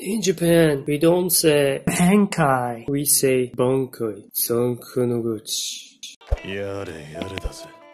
In Japan, we don't say Bankai, we say Bankai, Sankunoguchi. やれやれだぜ。